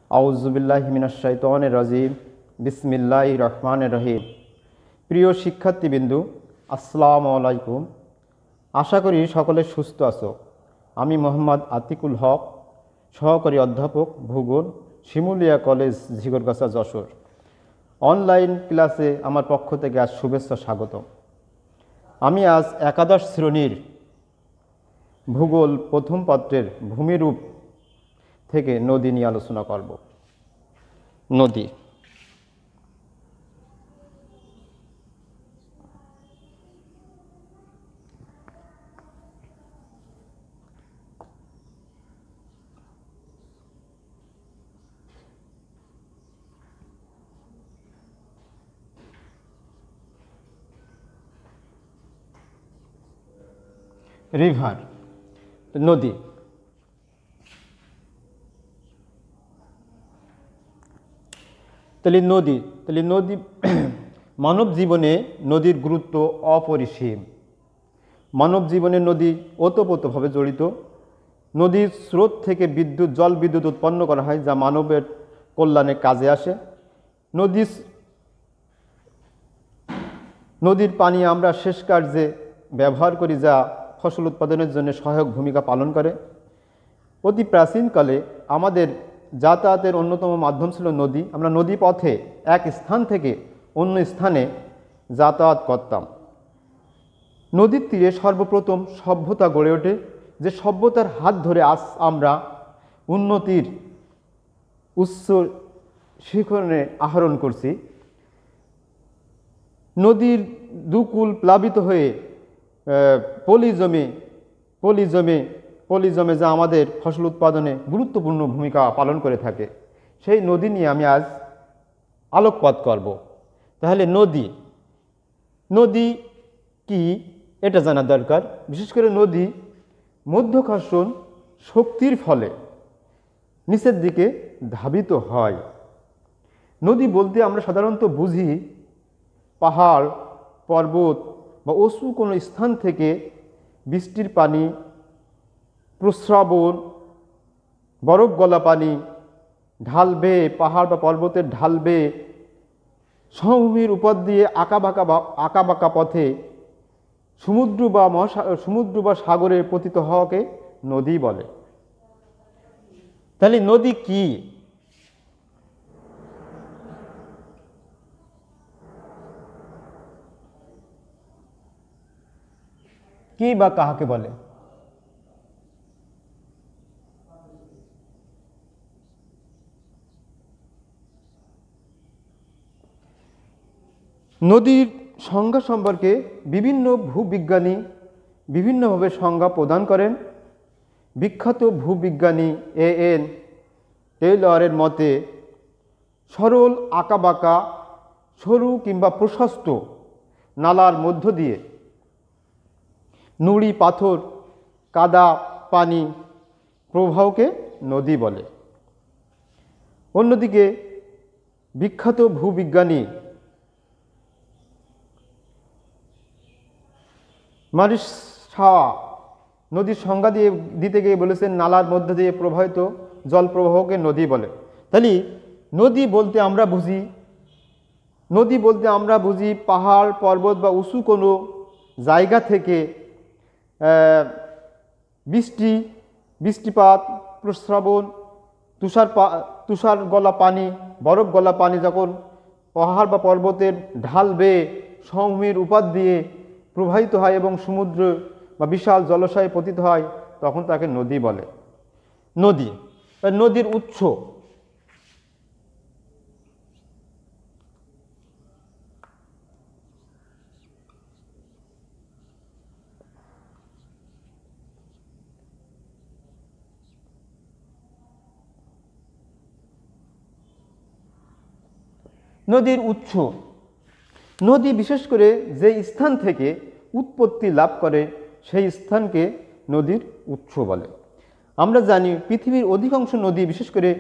আউযুবিল্লাহি মিনাশ শাইতানির রাজিম। বিসমিল্লাহির রহমানির রহিম। প্রিয় শিক্ষার্থীবৃন্দু, আসসালামু আলাইকুম। আশা করি সকলে সুস্থ আছো। আমি মোহাম্মদ আতিকুল হক, সহকারী অধ্যাপক ভূগোল, শিমুলিয়া কলেজ, ঝিগরগাছা, যশোর। অনলাইন ক্লাসে আমার পক্ষ থেকে আজ শুভেচ্ছা স্বাগতম। আমি আজ একাদশ শ্রেণীর ভূগোল প্রথম পত্রের ভূমিরূপ থেকে নদী নিয়ে আলোচনা করব। নদী। রিভার, নদী। তাহলে নদী মানব জীবনে নদীর গুরুত্ব অপরিসীম। মানব জীবনে নদী ওতপ্রোতভাবে জড়িত। নদীর স্রোত থেকে জল বিদ্যুৎ উৎপন্ন করা হয়, যা মানবের কল্যাণে কাজে আসে। নদীর পানি আমরা সেচ কার্যে ব্যবহার করি, যা ফসল উৎপাদনের জন্য সহায়ক ভূমিকা পালন করে। অতি প্রাচীনকালে আমাদের যাতায়াতের অন্যতম মাধ্যম ছিল নদী। আমরা নদী পথে এক স্থান থেকে অন্য স্থানে যাতায়াত করতাম। নদীর তীরে সর্বপ্রথম সভ্যতা গড়ে ওঠে, যে সভ্যতার হাত ধরে আজ আমরা উন্নতির উচ্চ শিখরে আরোহণ করছি। নদীর দুকুল প্লাবিত হয়ে পলি জমে, যা আমাদের ফসল উৎপাদনে গুরুত্বপূর্ণ ভূমিকা পালন করে থাকে। সেই নদী নিয়ে আমি আজ আলোকপাত করব। তাহলে নদী কি এটা জানা দরকার। বিশেষ করে নদী মধ্যাকর্ষণ শক্তির ফলে নিচের দিকে ধাবিত হয়। নদী বলতে আমরা সাধারণত বুঝি পাহাড়, পর্বত বা উঁচু কোনো স্থান থেকে বৃষ্টির পানি, প্রস্রবণ, বরফ গলা পানি ঢাল বেয়ে, পাহাড় বা পর্বতের ঢাল বেয়ে সমভূমির উপর দিয়ে আঁকাবাঁকা পথে সমুদ্র বা সাগরে পতিত হওয়াকে নদী বলে। তাহলে নদী কি? কি বা কাহাকে বলে? নদীর সংজ্ঞা সম্পর্কে বিভিন্ন ভূবিজ্ঞানী বিভিন্নভাবে সংজ্ঞা প্রদান করেন। বিখ্যাত ভূবিজ্ঞানী A.N. টেইলরের মতে সরল আঁকাবাঁকা সরু কিংবা প্রশস্ত নালার মধ্য দিয়ে নুড়ি, পাথর, কাদা, পানি প্রবাহকে নদী বলে। অন্যদিকে বিখ্যাত ভূবিজ্ঞানী মারিস শাহ নদীর সংজ্ঞা দিতে গিয়ে বলেছেন, নালার মধ্য দিয়ে প্রবাহিত জল প্রবাহকে নদী বলে। তাহলে নদী বলতে আমরা বুঝি পাহাড়, পর্বত বা উঁচু কোনো জায়গা থেকে বৃষ্টিপাত, প্রস্রবণ, তুষার গলা পানি, বরফ গলা পানি যখন পাহাড় বা পর্বতের ঢাল বেয়ে সমভূমির উপর দিয়ে প্রবাহিত হয় এবং সমুদ্র বা বিশাল জলাশয়ে পতিত হয়, তখন তাকে নদী বলে। নদীর উৎস। নদী বিশেষ করে যে স্থান থেকে উৎপত্তি লাভ করে সেই স্থানকে নদীর উৎস বলে। আমরা জানি পৃথিবীর অধিকাংশ নদী বিশেষ করে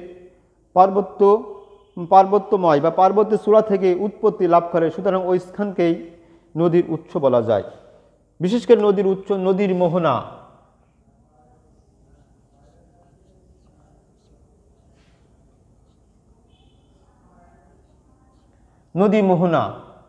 পার্বত্যময় বা পার্বত্যের চূড়া থেকে উৎপত্তি লাভ করে, সুতরাং ওই স্থানকেই নদীর উৎস বলা যায়। বিশেষ করে নদীর উৎস নদীর মোহনা। নদী মোহনা।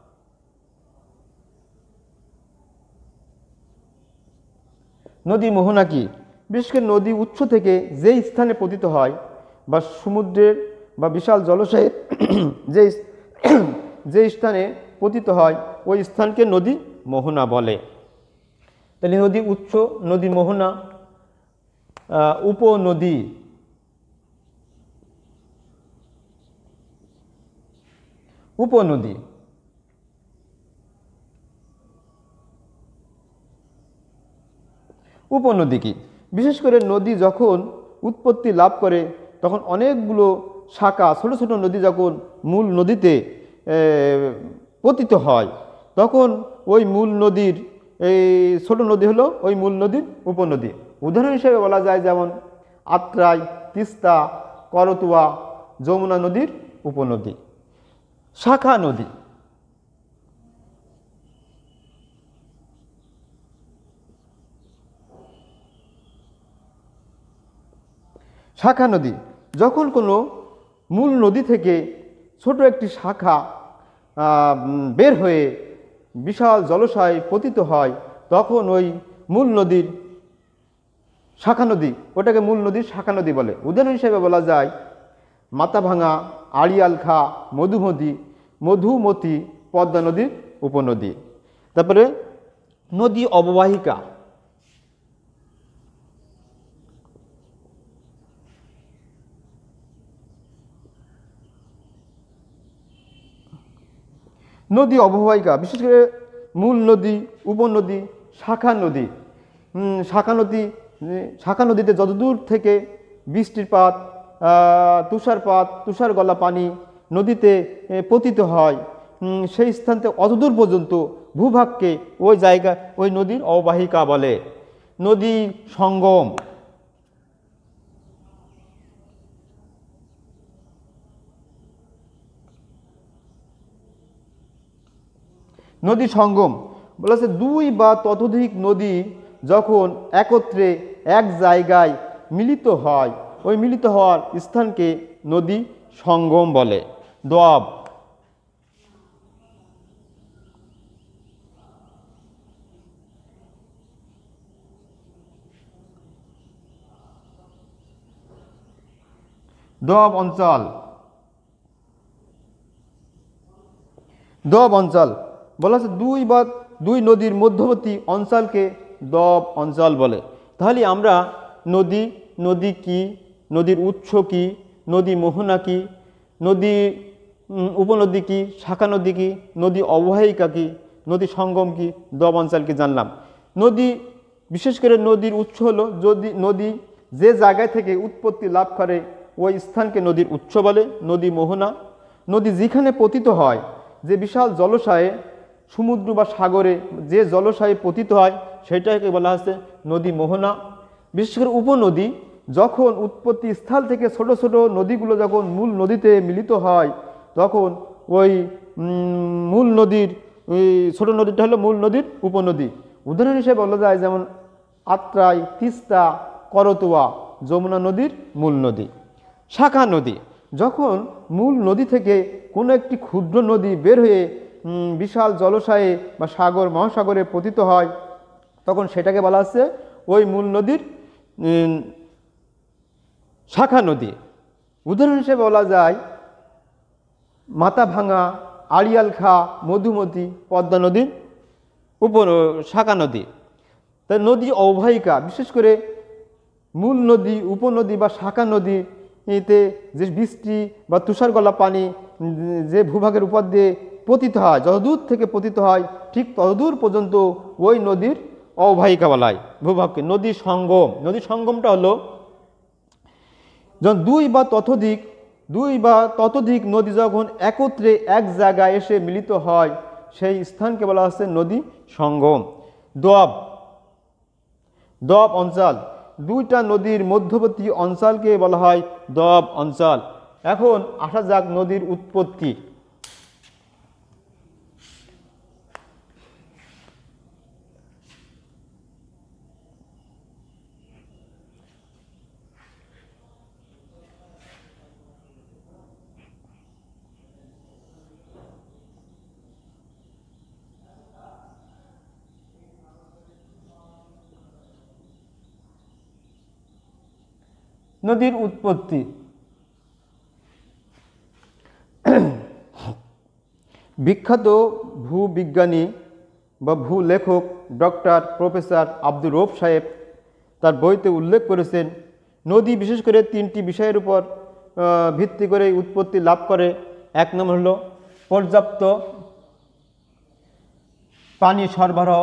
নদী মোহনা কি? বিশেষ করে নদী উৎস থেকে যে স্থানে পতিত হয় বা সমুদ্রের বা বিশাল জলাশয়ের যে যে স্থানে পতিত হয় ওই স্থানকে নদী মোহনা বলে। তাহলে নদী উৎস, নদী মোহনা, উপনদী। উপনদী উপনদী কি? বিশেষ করে নদী যখন উৎপত্তি লাভ করে তখন অনেকগুলো শাখা, ছোট ছোট নদী যখন মূল নদীতে পতিত হয় তখন ওই মূল নদীর এই ছোট নদী হলো ওই মূল নদীর উপনদী। উদাহরণ হিসেবে বলা যায় যেমন আত্রাই, তিস্তা, করতোয়া, যমুনা নদীর উপনদী। শাখা নদী। শাখা নদী যখন কোনো মূল নদী থেকে ছোট একটি শাখা বের হয়ে বিশাল জলাশয়ে পতিত হয় তখন ওই মূল নদীর শাখা নদী, ওটাকে মূল নদীর শাখা নদী বলে। উদাহরণ হিসেবে বলা যায় মাথাভাঙা, আড়িয়াল খাঁ, মধুমতি পদ্মা নদীর উপনদী। তারপরে নদী অববাহিকা। নদী অববাহিকা বিশেষ করে মূল নদী, উপনদী, শাখা নদী। শাখা নদীতে যতদূর থেকে বৃষ্টিপাত, তুষারপাত, তুষার গলা পানি নদীতে পতিত হয় সেই স্থান থেকে অতদূর পর্যন্ত ভূভাগকে ওই জায়গা ওই নদীর অববাহিকা বলে। নদী সঙ্গম। নদী সঙ্গম বলেছে দুই বা ততোধিক নদী যখন একত্রে এক জায়গায় মিলিত হয় ওই মিলিত হওয়ার স্থানকে নদী সঙ্গম বলে। দোয়াব। দোয়াব অঞ্চল। দোয়াব অঞ্চল বলা আছে দুই নদীর মধ্যবর্তী অঞ্চলকে দোয়াব অঞ্চল বলে। তাহলে আমরা নদী কি, নদীর উৎস কি, নদী মোহনা কি, নদী উপনদী কি, শাখা নদী কি, নদী অববাহিকা কি, নদী সঙ্গম কি, দোয়াব অঞ্চল কি জানলাম। নদী বিশেষ করে নদীর উৎস হলো যদি নদী যে জায়গায় থেকে উৎপত্তি লাভ করে ওই স্থানকে নদীর উৎস বলে, নদী মোহনা। নদী যেখানে পতিত হয়, যে বিশাল জলাশয়ে সমুদ্র বা সাগরে যে জলাশয়ে পতিত হয় সেটাকে বলা হচ্ছে নদী মোহনা। বিশেষ করে উপনদী যখন উৎপত্তি স্থল থেকে ছোট ছোট নদীগুলো যখন মূল নদীতে মিলিত হয় তখন ওই মূল নদীর ওই ছোট নদীটা হলো মূল নদীর উপনদী। উদাহরণ হিসেবে বলা যায় যেমন আত্রাই, তিস্তা, করতোয়া, যমুনা নদীর মূল নদী। শাখা নদী যখন মূল নদী থেকে কোনো একটি ক্ষুদ্র নদী বের হয়ে বিশাল জলাশয়ে বা সাগর মহাসাগরে পতিত হয় তখন সেটাকে বলা হচ্ছে ওই মূল নদীর শাখা নদী। উদাহরণ হিসেবে বলা যায় মাথাভাঙা, আড়িয়াল খাঁ, মধুমতি পদ্মা নদীর শাখা নদী। তাই নদী অববাহিকা বিশেষ করে মূল নদী, উপনদী বা শাখা নদীতে যে বৃষ্টি বা তুষার গলা পানি যে ভূভাগের উপর দিয়ে পতিত হয়, যতদূর থেকে পতিত হয় ঠিক ততদূর পর্যন্ত ওই নদীর অববাহিকা বলা হয় ভূভাগকে। নদী সঙ্গম। নদী সঙ্গমটা হলো যখন দুই বা ততোধিক নদী যখন একত্রে এক জায়গায় এসে মিলিত হয় সেই স্থানকে বলা হচ্ছে নদী সঙ্গম। দোয়াব অঞ্চল দুইটা নদীর মধ্যবর্তী অঞ্চলকে বলা হয় দোয়াব অঞ্চল। এখন আসা যাক নদীর উৎপত্তি। নদীর উৎপত্তি। বিখ্যাত ভূবিজ্ঞানী বা ভূলেখক ডক্টর প্রফেসর আব্দুর রউফ সাহেব তার বইতে উল্লেখ করেছেন, নদী বিশেষ করে তিনটি বিষয়ের উপর ভিত্তি করে উৎপত্তি লাভ করে। এক নম্বর হলো পর্যাপ্ত পানি সরবরাহ,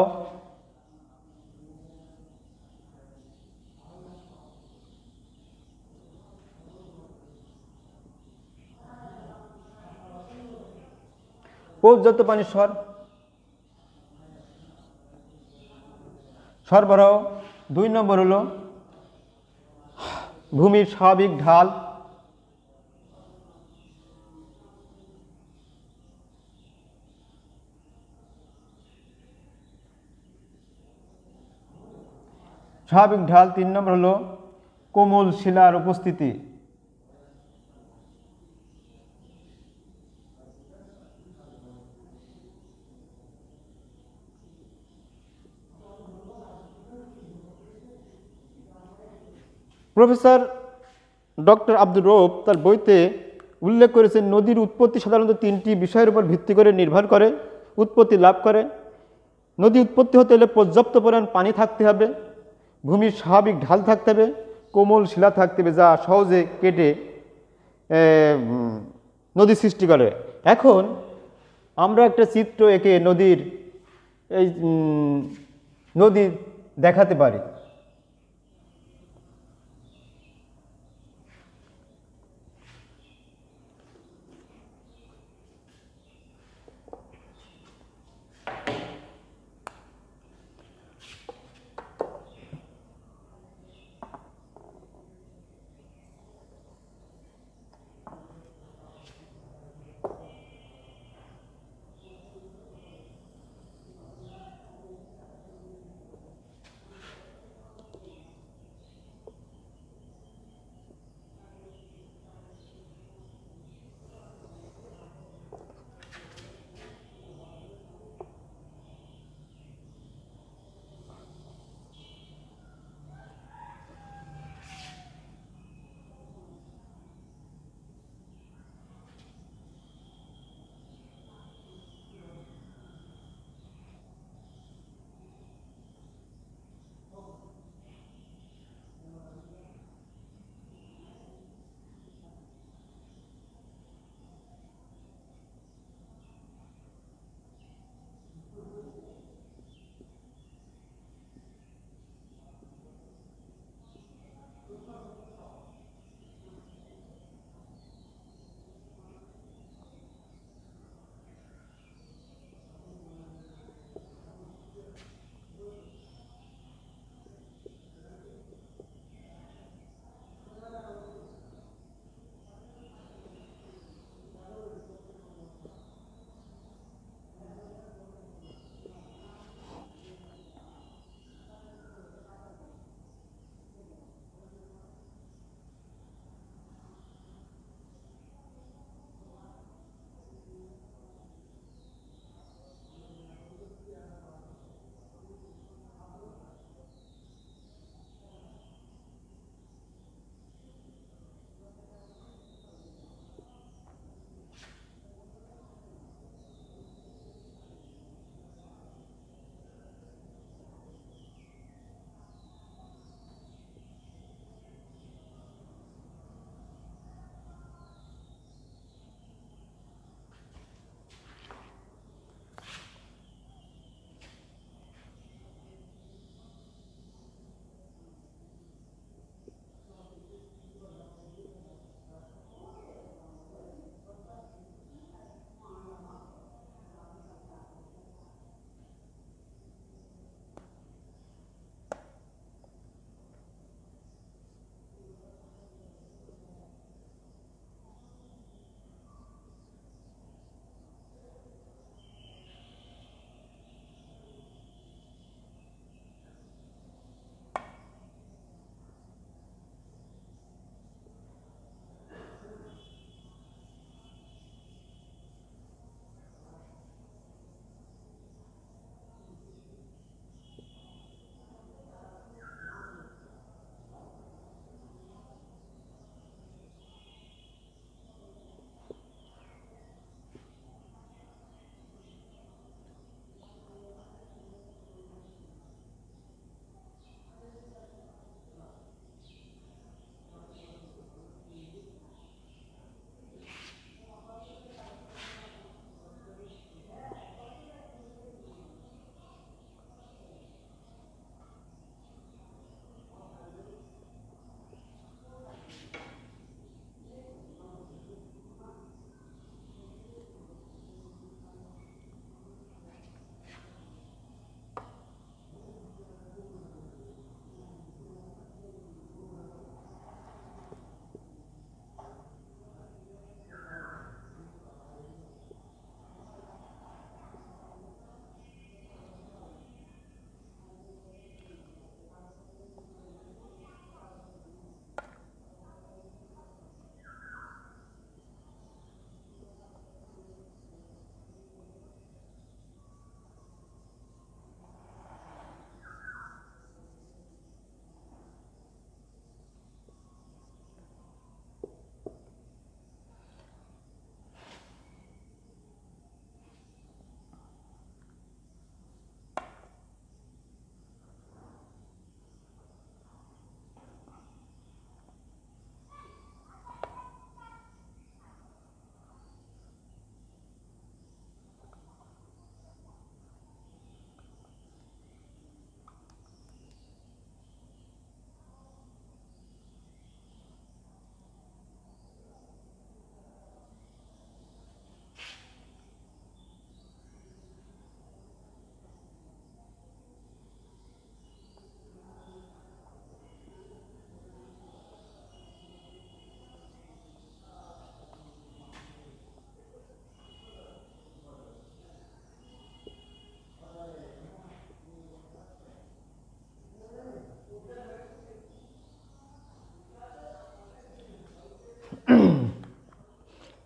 পর্যাপ্ত পানি সরবরাহ। 2 নম্বর হলো ভূমির স্বাভাবিক ঢাল, স্বাভাবিক ঢাল। 3 নম্বর হলো কোমল শিলার উপস্থিতি। প্রফেসর ডক্টর আব্দুর রউফ তার বইতে উল্লেখ করেছেন, নদীর উৎপত্তি সাধারণত তিনটি বিষয়ের উপর ভিত্তি করে নির্ভর করে উৎপত্তি লাভ করে। নদী উৎপত্তি হতে হলে পর্যাপ্ত পরিমাণ পানি থাকতে হবে, ভূমির স্বাভাবিক ঢাল থাকতে হবে, কোমল শিলা থাকতে হবে যা সহজে কেটে নদী সৃষ্টি করে। এখন আমরা একটা চিত্র এঁকে নদী দেখাতে পারি।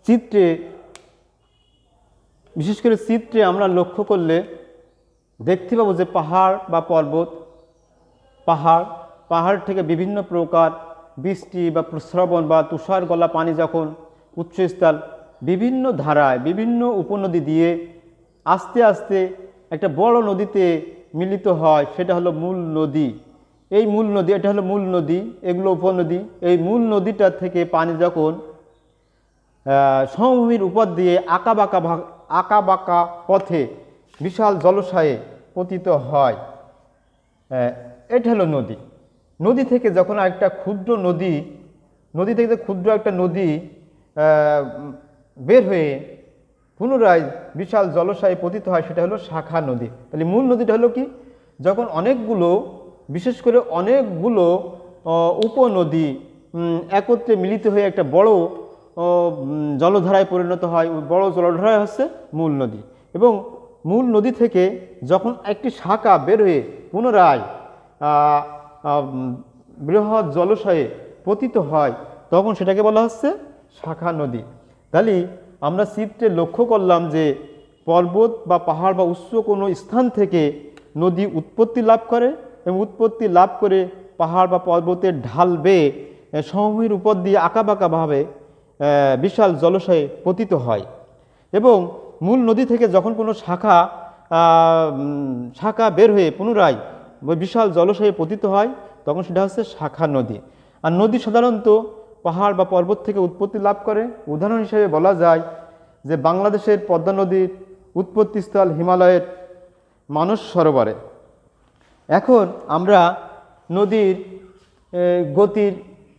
চিত্রে, বিশেষ করে চিত্রে আমরা লক্ষ্য করলে দেখতে পাবো যে পাহাড় বা পর্বত, পাহাড় থেকে বিভিন্ন প্রকার বৃষ্টি বা প্রস্রবণ বা তুষার গলা পানি যখন উচ্চস্থল বিভিন্ন ধারায় বিভিন্ন উপনদী দিয়ে আস্তে আস্তে একটা বড় নদীতে মিলিত হয়, সেটা হলো মূল নদী। এই মূল নদী, এটা হলো মূল নদী, এগুলো উপনদী। এই মূল নদীটা থেকে পানি যখন সমভূমির উপর দিয়ে আঁকাবাঁকা পথে বিশাল জলাশয়ে পতিত হয়, এটা হলো নদী। নদী থেকে যখন একটা ক্ষুদ্র একটা নদী বের হয়ে পুনরায় বিশাল জলাশয়ে পতিত হয়, সেটা হলো শাখা নদী। তাহলে মূল নদীটা হলো কি, যখন অনেকগুলো, বিশেষ করে অনেকগুলো উপনদী একত্রে মিলিত হয়ে একটা বড় জলধারায় পরিণত হয়, বড় জলধারায় হচ্ছে মূল নদী। এবং মূল নদী থেকে যখন একটি শাখা বের হয়ে পুনরায় বৃহৎ জলাশয়ে পতিত হয়, তখন সেটাকে বলা হচ্ছে শাখা নদী। তাহলে আমরা চিত্রে লক্ষ্য করলাম যে পর্বত বা পাহাড় বা উচ্চ কোনো স্থান থেকে নদী উৎপত্তি লাভ করে এবং উৎপত্তি লাভ করে পাহাড় বা পর্বতের ঢাল বেয়ে সমভূমির উপর দিয়ে আঁকাবাঁকাভাবে বিশাল জলাশয়ে পতিত হয়। এবং মূল নদী থেকে যখন কোনো শাখা বের হয়ে পুনরায় বিশাল জলাশয়ে পতিত হয়, তখন সেটা হচ্ছে শাখা নদী। আর নদী সাধারণত পাহাড় বা পর্বত থেকে উৎপত্তি লাভ করে। উদাহরণ হিসেবে বলা যায় যে বাংলাদেশের পদ্মা নদীর উৎপত্তিস্থল হিমালয়ের মানস সরোবরে। এখন আমরা নদীর গতির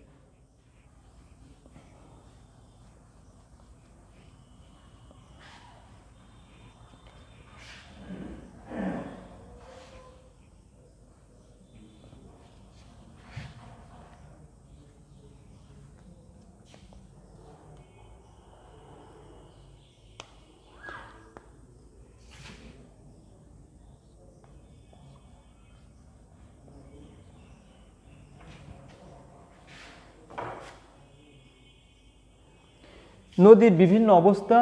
নদীর বিভিন্ন অবস্থা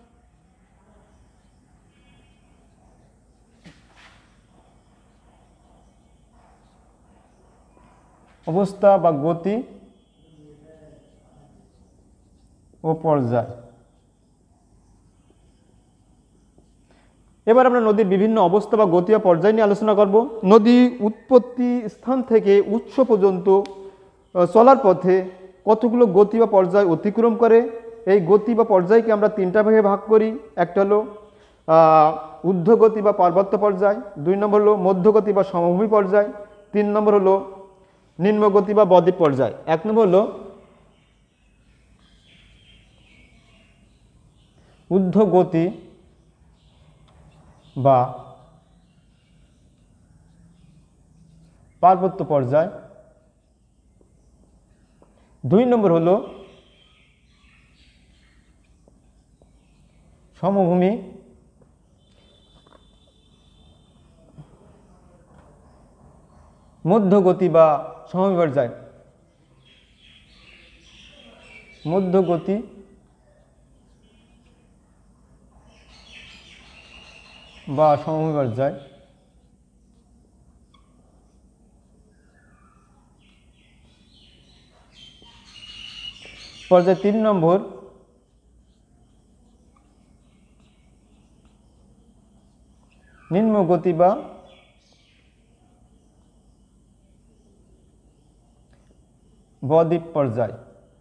বা গতি ও পর্যায়। এবার আমরা নদীর বিভিন্ন অবস্থা বা গতি ও পর্যায় নিয়ে আলোচনা করব। নদী উৎপত্তি স্থান থেকে উৎস পর্যন্ত চলার পথে কতগুলো গতি বা পর্যায় অতিক্রম করে। এই গতি বা পর্যায়কে আমরা তিনটা ভাগে ভাগ করি। একটা হলো ঊর্ধ্বগতি বা পার্বত্য পর্যায়, 2 নম্বর হলো মধ্যগতি বা সমভূমি পর্যায়, 3 নম্বর হলো নিম্নগতি বা বদ্বীপ পর্যায়। 1 নম্বর হলো ঊর্ধ্বগতি বা পার্বত্য পর্যায়, 2 নম্বর হলো সমভূমি, মধ্যগতি বা সমভূমি পর্যায়, মধ্যগতি বা সমভূমি পর্যায়। পর্যায় 3 নম্বর নিম্নগতি বা বদ্বীপ পর্যায়।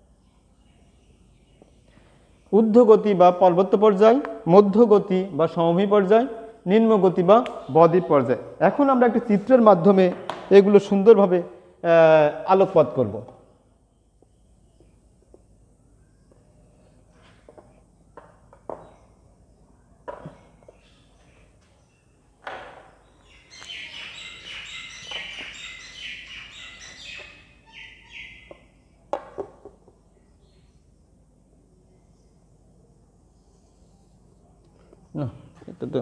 ঊর্ধ্বগতি বা পার্বত্য পর্যায়, মধ্যগতি বা সমভূমি পর্যায়, নিম্নগতি বা বদ্বীপ পর্যায়। এখন আমরা একটি চিত্রের মাধ্যমে এগুলো সুন্দরভাবে আলোকপাত করব। না, এটা তো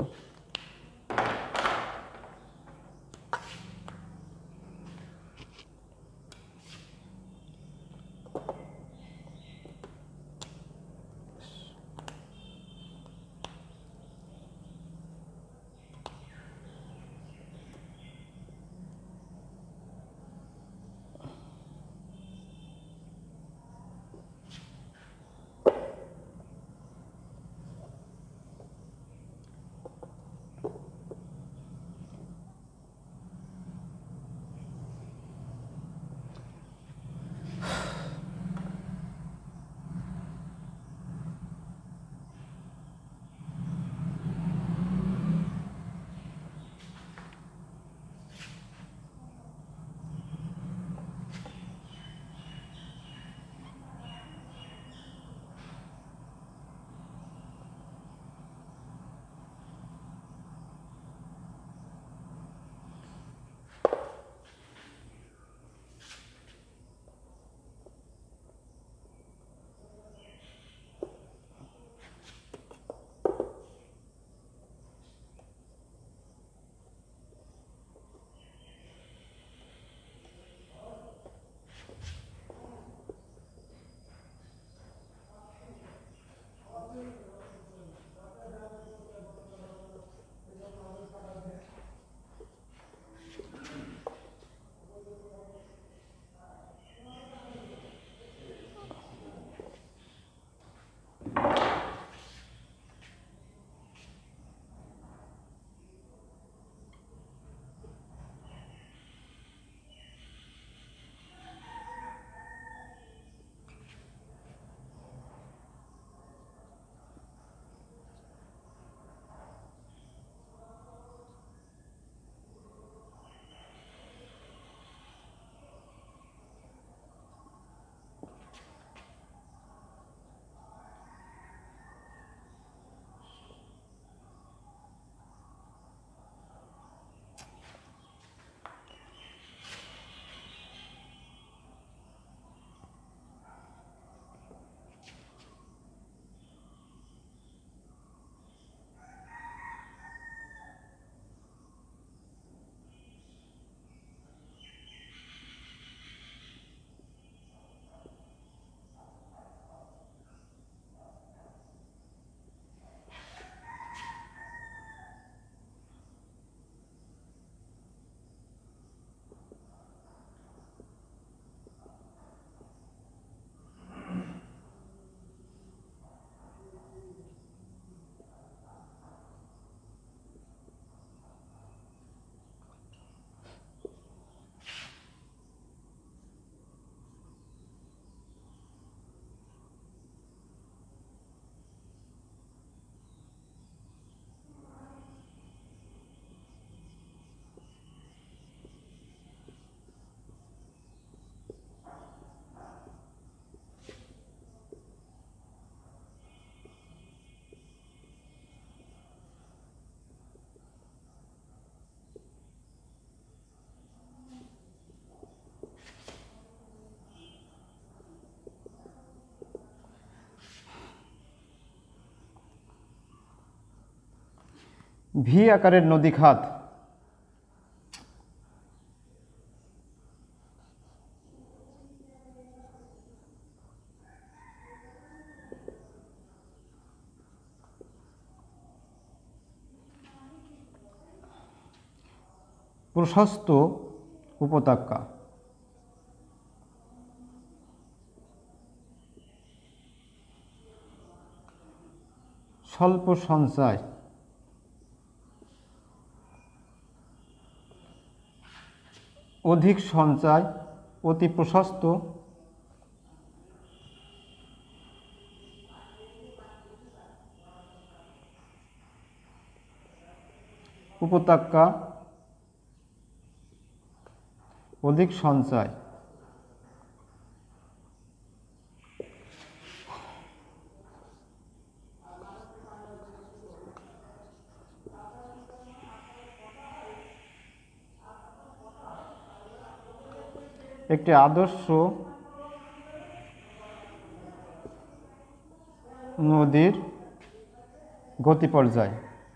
ভি আকারের নদী খাত। প্রশস্ত উপত্যকা। স্বল্প সঞ্চয়। অধিক সঞ্চয়। অতি প্রশস্ত। উপত্যকা। অধিক সঞ্চয়। একটি আদর্শ নদীর গতি পর্যায়।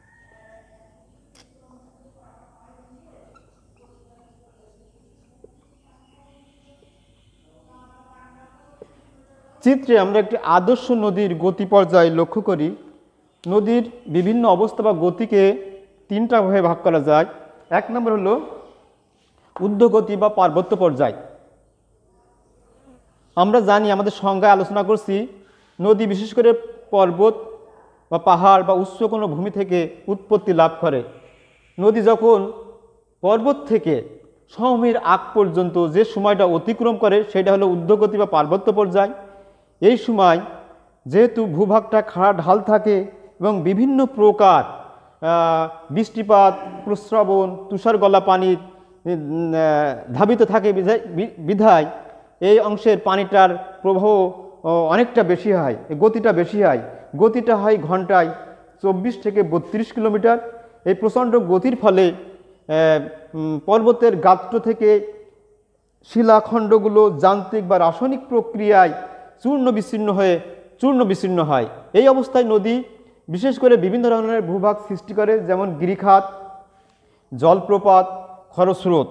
চিত্রে আমরা একটি আদর্শ নদীর গতি পর্যায় লক্ষ্য করি। নদীর বিভিন্ন অবস্থা বা গতিকে তিনটা ভাবে ভাগ করা যায়। এক নম্বর হলো ঊর্ধ্বগতি বা পার্বত্য পর্যায়। আমরা জানি, আমাদের সংজ্ঞায় আলোচনা করছি, নদী বিশেষ করে পর্বত বা পাহাড় বা উচ্চ কোনো ভূমি থেকে উৎপত্তি লাভ করে। নদী যখন পর্বত থেকে সমভূমির আগ পর্যন্ত যে সময়টা অতিক্রম করে সেটা হলো ঊর্ধ্বগতি বা পার্বত্য পর্যায়। এই সময় যেহেতু ভূভাগটা খাড়া ঢাল থাকে এবং বিভিন্ন প্রকার বৃষ্টিপাত, প্রস্রবণ, তুষার গলা পানি ধাবিত থাকে বিধায় এই অংশের পানিটার প্রবাহ অনেকটা বেশি হয়, গতিটা বেশি হয়। গতিটা হয় ঘন্টায় 24 থেকে 32 কিলোমিটার। এই প্রচণ্ড গতির ফলে পর্বতের গাত্র থেকে শিলাখণ্ডগুলো যান্ত্রিক বা রাসায়নিক প্রক্রিয়ায় চূর্ণ বিচ্ছিন্ন হয়। এই অবস্থায় নদী বিশেষ করে বিভিন্ন ধরনের ভূভাগ সৃষ্টি করে, যেমন গিরিখাত, জলপ্রপাত, খরস্রোত।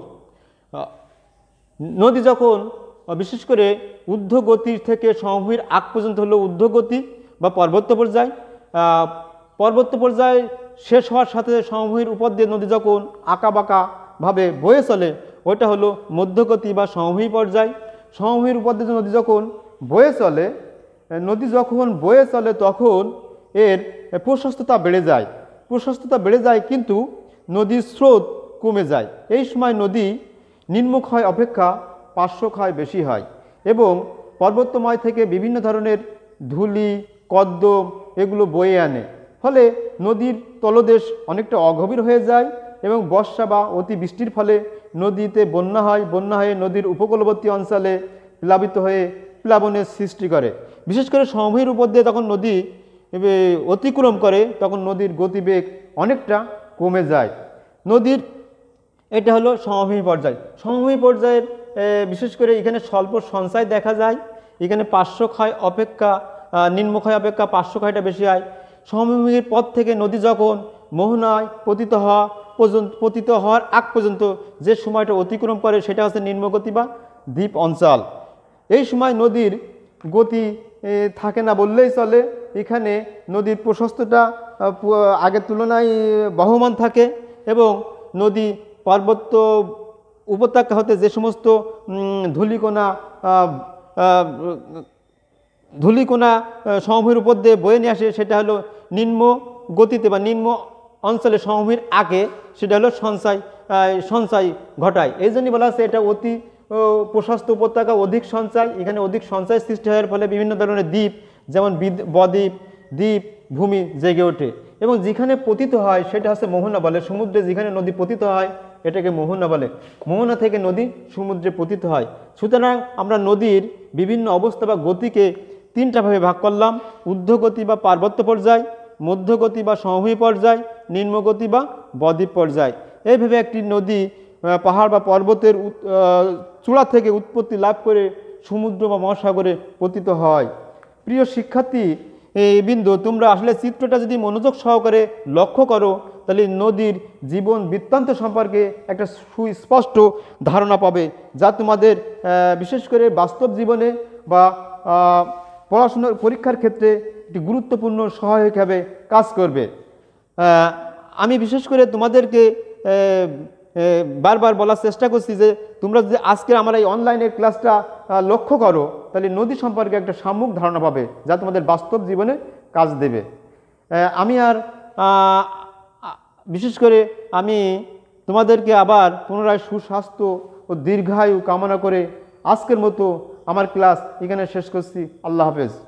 নদী যখন বিশেষ করে ঊর্ধ্বগতি থেকে সমভূমির আগ পর্যন্ত হলো ঊর্ধ্বগতি বা পার্বত্য পর্যায়। পার্বত্য পর্যায় শেষ হওয়ার সাথে সমভূমির উপর দিয়ে নদী যখন আঁকাবাঁকাভাবে বয়ে চলে ওইটা হলো মধ্যগতি বা সমভূমি পর্যায়। সমভূমির উপর দিয়ে নদী যখন বয়ে চলে তখন এর প্রশস্ততা বেড়ে যায় কিন্তু নদীর স্রোত কমে যায়। এই সময় নদী নিম্নক্ষয় অপেক্ষা পার্শ্বক্ষয় বেশি হয় এবং পর্বতময় থেকে বিভিন্ন ধরনের ধূলি, কর্দম এগুলো বয়ে আনে। ফলে নদীর তলদেশ অনেকটা অগভীর হয়ে যায় এবং বর্ষা বা অতিবৃষ্টির ফলে নদীতে বন্যা হয়ে নদীর উপকূলবর্তী অঞ্চলে প্লাবিত হয়ে প্লাবনের সৃষ্টি করে। বিশেষ করে সমভূমির উপর দিয়ে তখন নদী অতিক্রম করে তখন নদীর গতিবেগ অনেকটা কমে যায়। নদীর এটা হলো সমভূমি পর্যায়। সমভূমি পর্যায়ের বিশেষ করে এখানে স্বল্প সঞ্চয় দেখা যায়। এখানে পার্শ্বক্ষয় অপেক্ষা নিম্নক্ষয় অপেক্ষা পার্শ্বক্ষয়টা বেশি হয়। সমভূমির পথ থেকে নদী যখন মোহনায় পতিত হওয়ার আগ পর্যন্ত যে সময়টা অতিক্রম করে সেটা হচ্ছে নিম্নগতি বা দ্বীপ অঞ্চল। এই সময় নদীর গতি থাকে না বললেই চলে। এখানে নদীর প্রশস্ততা আগের তুলনায় বহমান থাকে এবং নদী পার্বত্য উপত্যকা হতে যে সমস্ত ধূলিকণা সমভূমির উপর দিয়ে বয়ে নিয়ে আসে সেটা হলো নিম্ন গতিতে বা নিম্ন অঞ্চলে সমভূমির আগে সেটা হলো সঞ্চয় ঘটায়। এই জন্যই বলা হচ্ছে এটা অতি প্রশস্ত উপত্যকা, অধিক সঞ্চয়। এখানে অধিক সঞ্চয় সৃষ্টি হওয়ার ফলে বিভিন্ন ধরনের দ্বীপ যেমন বদ্বীপ, দ্বীপ ভূমি জেগে ওঠে এবং যেখানে পতিত হয় সেটা হচ্ছে মোহনা বলে। সমুদ্রে যেখানে নদী পতিত হয় এটাকে মোহনা বলে। মোহনা থেকে নদী সমুদ্রে পতিত হয়। সুতরাং আমরা নদীর বিভিন্ন অবস্থা বা গতিকে তিনটা ভাবে ভাগ করলাম: ঊর্ধ্বগতি বা পার্বত্য পর্যায়, মধ্যগতি বা সমভূমি পর্যায়, নিম্নগতি বা বদ্বীপ পর্যায়। এইভাবে একটি নদী পাহাড় বা পর্বতের চূড়া থেকে উৎপত্তি লাভ করে সমুদ্র বা মহাসাগরে পতিত হয়। প্রিয় শিক্ষার্থী বিন্দু, তোমরা আসলে চিত্রটা যদি মনোযোগ সহকারে লক্ষ্য করো তাহলে নদীর জীবন বৃত্তান্ত সম্পর্কে একটা সুস্পষ্ট ধারণা পাবে, যা তোমাদের বিশেষ করে বাস্তব জীবনে বা পড়াশোনার পরীক্ষার ক্ষেত্রে একটি গুরুত্বপূর্ণ সহায়ক হবে, কাজ করবে। আমি বিশেষ করে তোমাদেরকে বারবার বলার চেষ্টা করছি যে তোমরা যদি আজকে আমার এই অনলাইনের ক্লাসটা লক্ষ্য করো, তাহলে নদী সম্পর্কে একটা সাম্যক ধারণা পাবে, যা তোমাদের বাস্তব জীবনে কাজ দেবে। আমি আর বিশেষ করে আমি তোমাদেরকে আবার পুনরায় সুস্বাস্থ্য ও দীর্ঘায়ু কামনা করে আজকের মতো আমার ক্লাস এখানে শেষ করছি। আল্লাহ হাফেজ।